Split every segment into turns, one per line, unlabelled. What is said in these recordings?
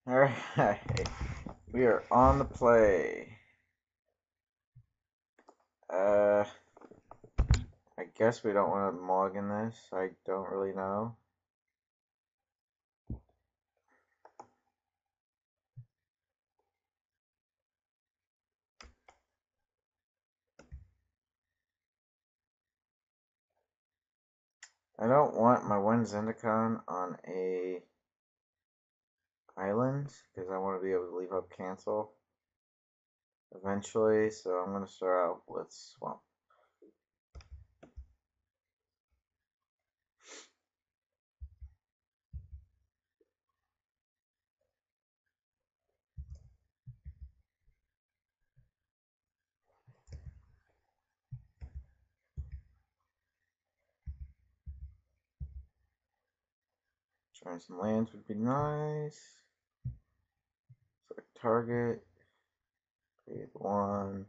Alright, we are on the play. I guess we don't want to mog in this. I don't really know. I don't want my one Zendikon on a island because I want to be able to leave up cancel eventually. So I'm going to start out with Swamp. Trying some lands would be nice. Select target. Create one.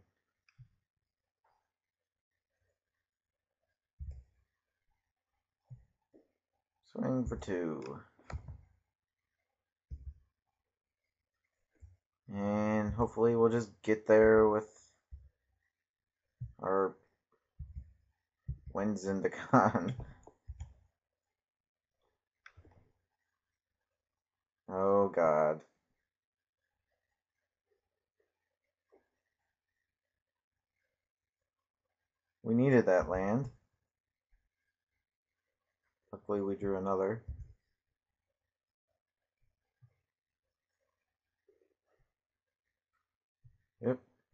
Swing for 2. And hopefully we'll just get there with our wins in the con. Oh god. We needed that land. Luckily we drew another. Yep.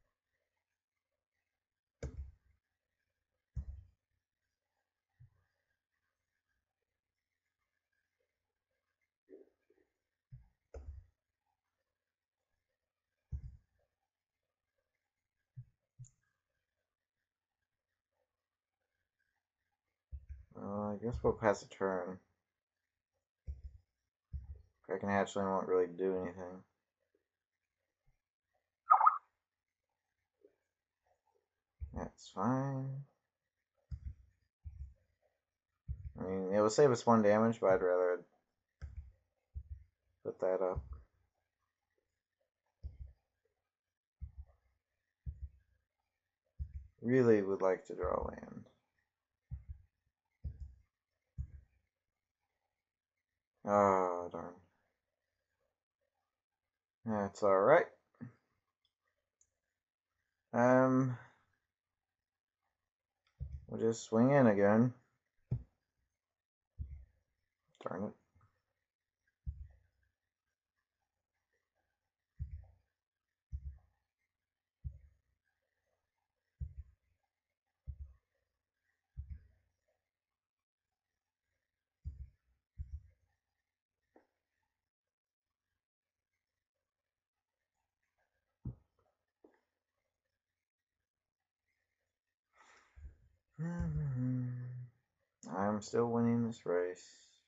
I guess we'll pass a turn. Kraken Hatchling won't really do anything. That's fine. I mean, it will save us 1 damage, but I'd rather put that up. Really would like to draw land. Oh, darn. That's alright. We'll just swing in again. Darn it. I'm still winning this race.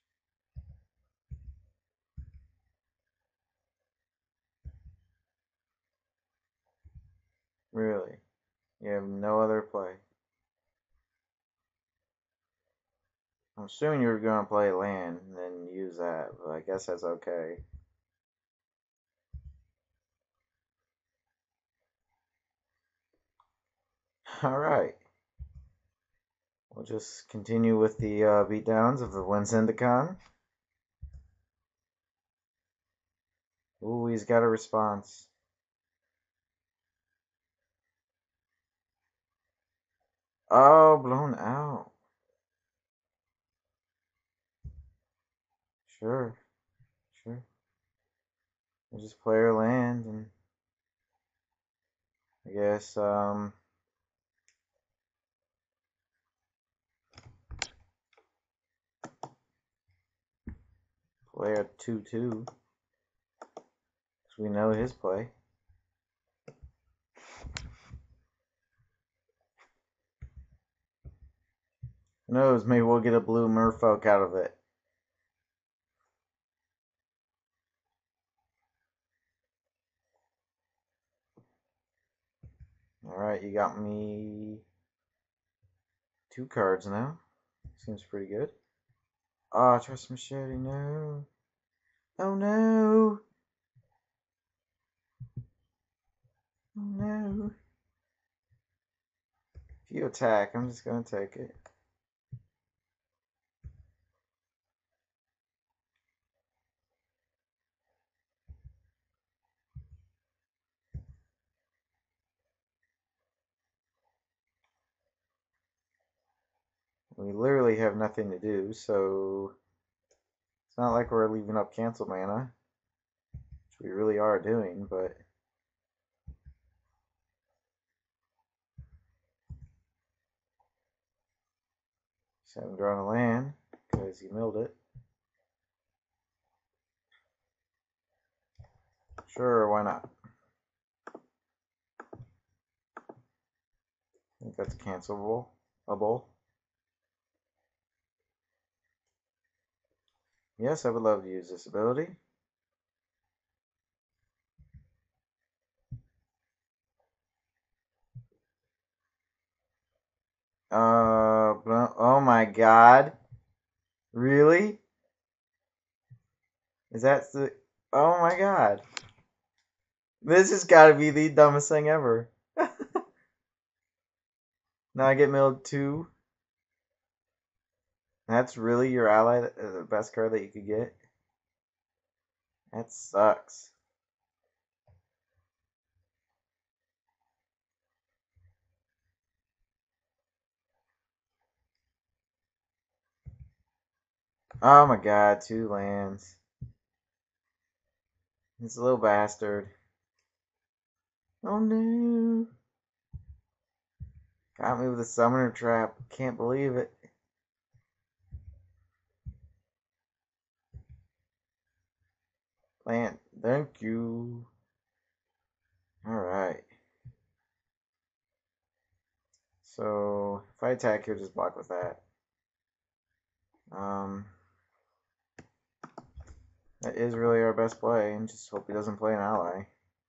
Really? You have no other play? I'm assuming you were going to play land and then use that, but I guess that's okay. Alright. We'll just continue with the beatdowns of the Zendikon. Ooh, he's got a response. Oh, blown out. Sure. Sure. We'll just play our land and I guess play a 2/2. Because we know his play. Who knows, maybe we'll get a blue merfolk out of it. Alright, you got me 2 cards now. Seems pretty good. Ah, oh, trust machete, no. Oh no! Oh no. If you attack, I'm just gonna take it. We literally have nothing to do, so it's not like we're leaving up cancel mana, which we really are doing, but just haven't drawn a land because he milled it. Sure, why not? I think that's cancelable. Yes, I would love to use this ability. Oh my god. Really? Is that the... Oh my god. This has got to be the dumbest thing ever. Now I get milled 2. That's really your ally, the best card that you could get? That sucks. Oh my god, 2 lands. This little bastard. Oh no. Got me with a summoner trap. Can't believe it. Plant. Thank you. Alright. So, if I attack here, just block with that. That is really our best play, and just hope he doesn't play an ally.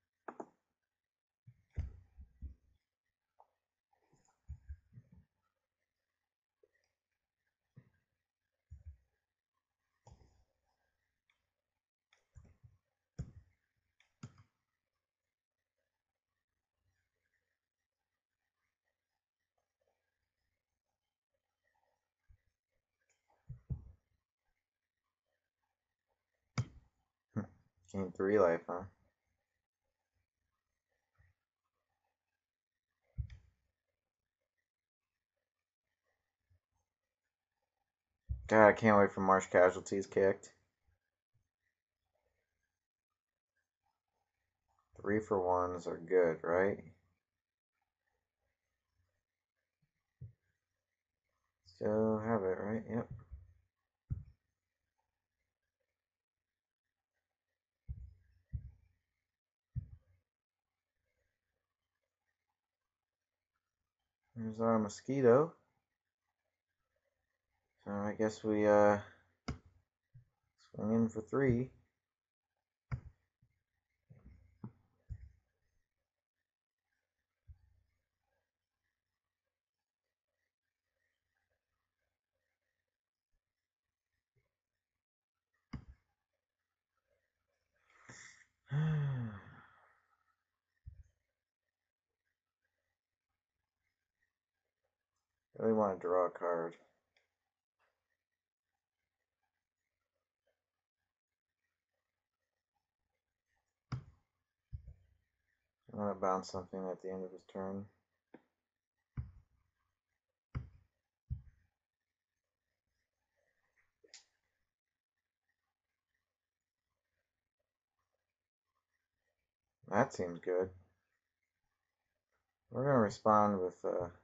Gain 3 life, huh? God, I can't wait for Marsh Casualties kicked. 3 for 1s are good, right? Still have it, right? Yep. There's our mosquito. So I guess we swing in for 3. Really want to draw a card. I want to bounce something at the end of his turn. That seems good. We're going to respond with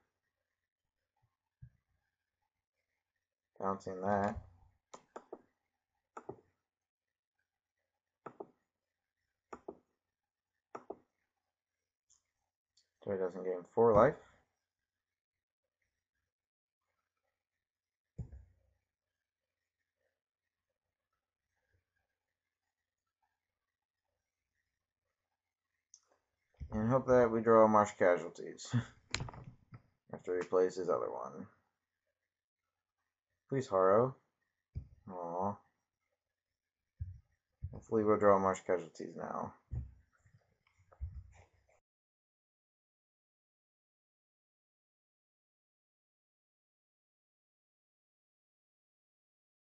bouncing that. So he doesn't gain 4 life. And hope that we draw Marsh Casualties after he plays his other one. Please, Haro. Aww. Hopefully we'll draw Marsh Casualties now.